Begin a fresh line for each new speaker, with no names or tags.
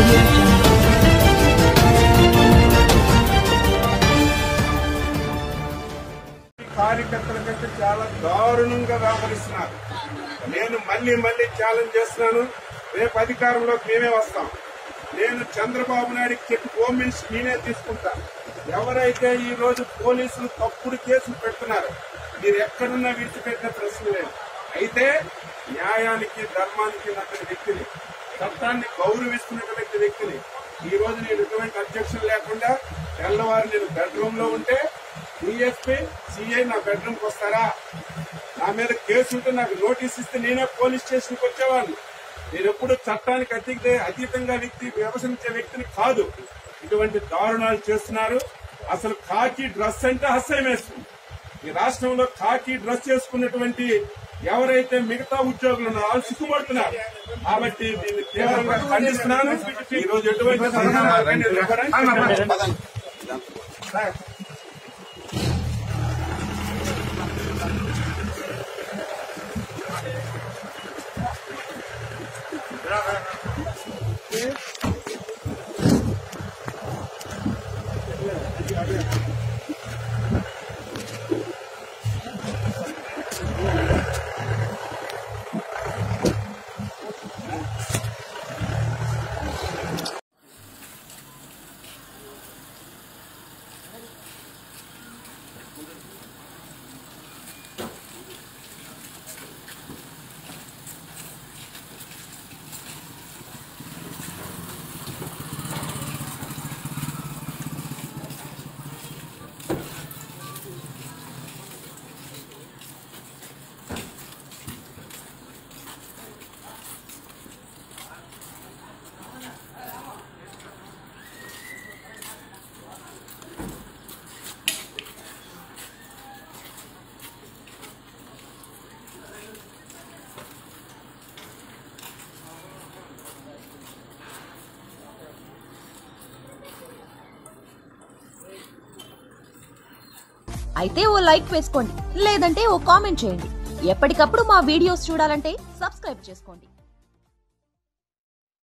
Audio Jungle.
కార్యకర్తల కంటే చాలా దారుణంగా వ్యవహరిస్తున్నారు. నేను మళ్ళీ ఛాలెంజ్ చేస్తున్నాను. రేపు అధికారంలోకి మేమే వస్తాం. నేను చంద్రబాబు నాయుడికి చెప్పి హోమ్ మినిస్టర్ నేనే తీసుకుంటా. ఎవరైతే ఈ రోజు పోలీసులు తప్పుడు కేసులు పెడుతున్నారు, మీరు ఎక్కడున్నా విడిచిపెట్టిన ప్రశ్న లేదు. అయితే న్యాయానికి ధర్మానికి నచ్చని వ్యక్తిని, చట్టాన్ని గౌరవిస్తున్నటువంటి వ్యక్తిని ఈ రోజు నేను ఎటువంటి అబ్జెక్షన్ లేకుండా తెల్లవారు నేను బెడ్రూమ్ లో ఉంటే డిఎస్పీ సిఐ నా బెడ్రూమ్ కి వస్తారా? నా మీద కేసు ఉంటే నాకు నోటీస్ ఇస్తే నేనే పోలీస్ స్టేషన్ కి వచ్చేవాడిని. నేను ఎప్పుడు చట్టానికి అతీతంగా వ్యవహరించే వ్యక్తిని కాదు. ఇటువంటి దారుణాలు చేస్తున్నారు. అసలు కాకి డ్రెస్ అంటే అసహ్యం వేస్తుంది. ఈ రాష్ట్రంలో కాకి డ్రెస్ చేసుకున్నటువంటి ఎవరైతే మిగతా ఉద్యోగులు ఉన్నారో వాళ్ళు సిగ్గుపడుతున్నారు. కాబట్టి దీన్ని తీవ్రంగా ఖండిస్తున్నాను. ఈ రోజు ఎటువంటి
అయితే ఓ లైక్ వేసుకోండి, లేదంటే ఓ కామెంట్ చేయండి. ఎప్పటికప్పుడు మా వీడియోస్ చూడాలంటే సబ్స్క్రైబ్ చేసుకోండి.